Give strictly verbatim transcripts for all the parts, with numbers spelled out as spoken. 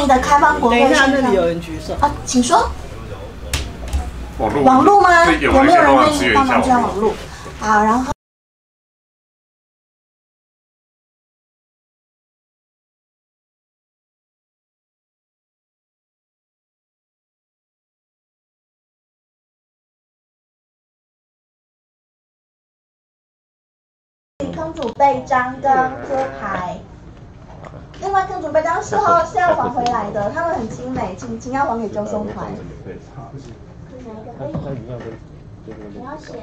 的开放国会等一下， 线上那里有人举手啊，请说。 网络网络吗？ 有有没有人愿意支援帮忙一下支援网络？好，然后。坑主备章跟贴牌，另外坑主备章是后是要还回来的，他们很精美，请请要还给周松团。哪一个可以？你要写。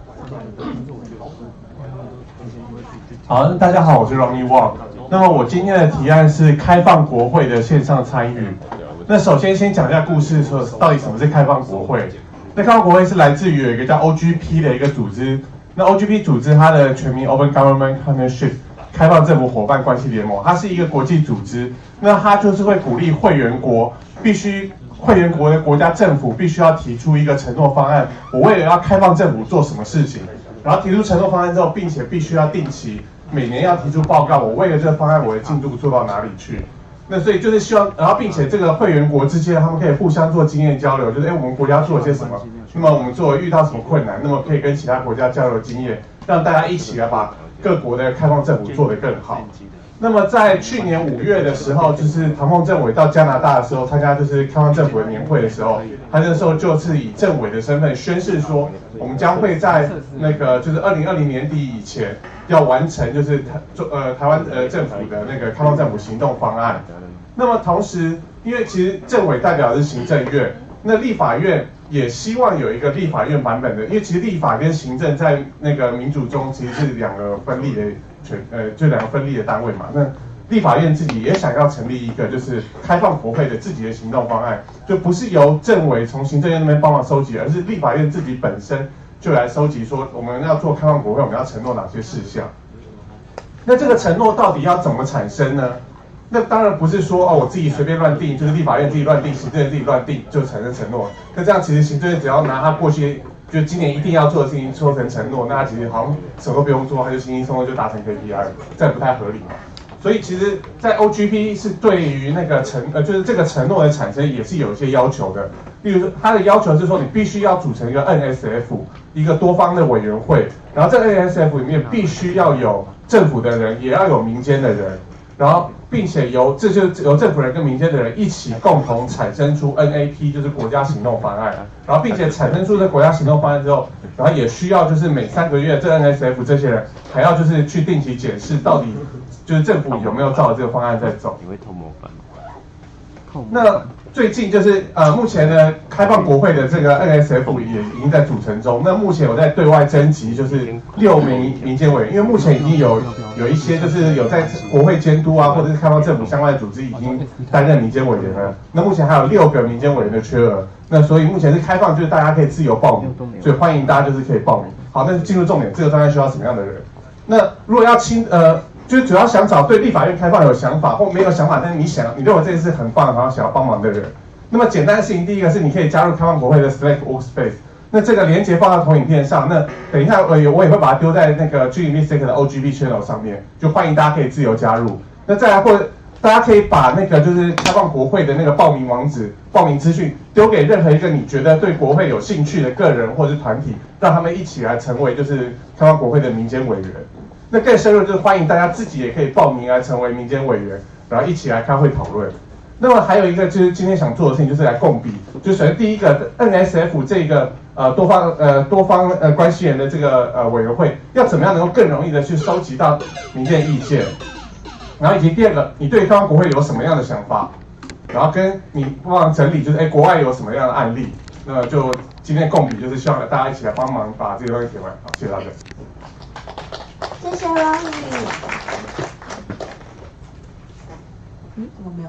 好，大家好，我是 Ronnie Wang。那么我今天的提案是开放国会的线上参与。那首先先讲一下故事，说到底什么是开放国会？那开放国会是来自于有一个叫 O G P 的一个组织。那 O G P 组织它的全名 Open Government Partnership 开放政府伙伴关系联盟，它是一个国际组织。那它就是会鼓励会员国必须会员国的国家政府必须要提出一个承诺方案，我为了要开放政府做什么事情，然后提出承诺方案之后，并且必须要定期每年要提出报告，我为了这个方案我的进度做到哪里去。那所以就是希望，然后并且这个会员国之间他们可以互相做经验交流，就是哎我们国家做了些什么，那么我们作为遇到什么困难，那么可以跟其他国家交流经验，让大家一起来把各国的开放政府做得更好。那么在去年五月的时候，就是唐凤政委到加拿大的时候，参加就是开放政府的年会的时候，他那时候就是以政委的身份宣誓说，我们将会在那个就是二零二零年底以前要完成就是台呃台湾呃政府的那个开放政府行动方案。那么同时，因为其实政委代表的是行政院，那立法院也希望有一个立法院版本的，因为其实立法跟行政在那个民主中其实是两个分立的。全呃，就两个分立的单位嘛。那立法院自己也想要成立一个，就是开放国会的自己的行动方案，就不是由政委从行政院那边帮忙收集，而是立法院自己本身就来收集，说我们要做开放国会，我们要承诺哪些事项。那这个承诺到底要怎么产生呢？那当然不是说哦，我自己随便乱定，就是立法院自己乱定，行政院自己乱定就产生承诺。那这样其实行政院只要拿他过去就今年一定要做的事情说成承诺，那他其实好像什么都不用做，他就轻轻松松就达成 K P I， 这样不太合理嘛。所以其实，在 O G P 是对于那个承呃，就是这个承诺的产生也是有一些要求的。例如说，它的要求是说，你必须要组成一个 N S F， 一个多方的委员会，然后这个 N S F 里面必须要有政府的人，也要有民间的人，然后并且由这就由政府人跟民间的人一起共同产生出 N A P， 就是国家行动方案。然后并且产生出这国家行动方案之后，然后也需要就是每三个月这 N S F 这些人还要就是去定期检视到底就是政府有没有照着这个方案在走。 你会偷摸翻吗？ 那最近就是呃目前呢开放国会的这个 N S F 也已经在组成中。那目前我在对外征集就是六名民间委员，因为目前已经有有一些就是有在国会监督啊或者是开放政府相关的组织已经担任民间委员了。那目前还有六个民间委员的缺额。那所以目前是开放，就是大家可以自由报名，所以欢迎大家就是可以报名。好，那进入重点，这个专案需要什么样的人？那如果要亲呃，就是主要想找对立法院开放有想法或没有想法，但是你想你认为这件事很棒，然后想要帮忙的人，那么简单的事情，第一个是你可以加入开放国会的 Slack Workspace。那这个连接放到投影片上，那等一下呃我也会把它丢在那个 G M Slack 的 O G B Channel 上面，就欢迎大家可以自由加入。那再来或者。大家可以把那个就是开放国会的那个报名网址、报名资讯丢给任何一个你觉得对国会有兴趣的个人或者是团体，让他们一起来成为就是开放国会的民间委员。那更深入就是欢迎大家自己也可以报名来成为民间委员，然后一起来开会讨论。那么还有一个就是今天想做的事情就是来共笔，就首先第一个 N S F 这个呃多方呃多方呃关系人的这个呃委员会要怎么样能够更容易的去收集到民间意见。然后以及第二个，你对开放国会有什么样的想法？然后跟你帮忙整理，就是哎，国外有什么样的案例？那就今天共笔，就是希望大家一起来帮忙把这个东西写完。好，谢谢大家。 谢谢 Ronnie。嗯，怎么没有了？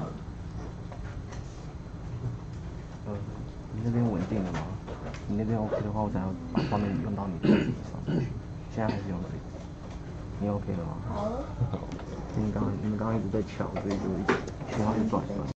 呃，你那边稳定了吗？你那边 OK 的话，我想要把画面用到你的电脑上去。现在还是用这个。你 OK 了吗？ 好。 你刚刚你们刚刚一直在敲，所以就一直讯号就断了。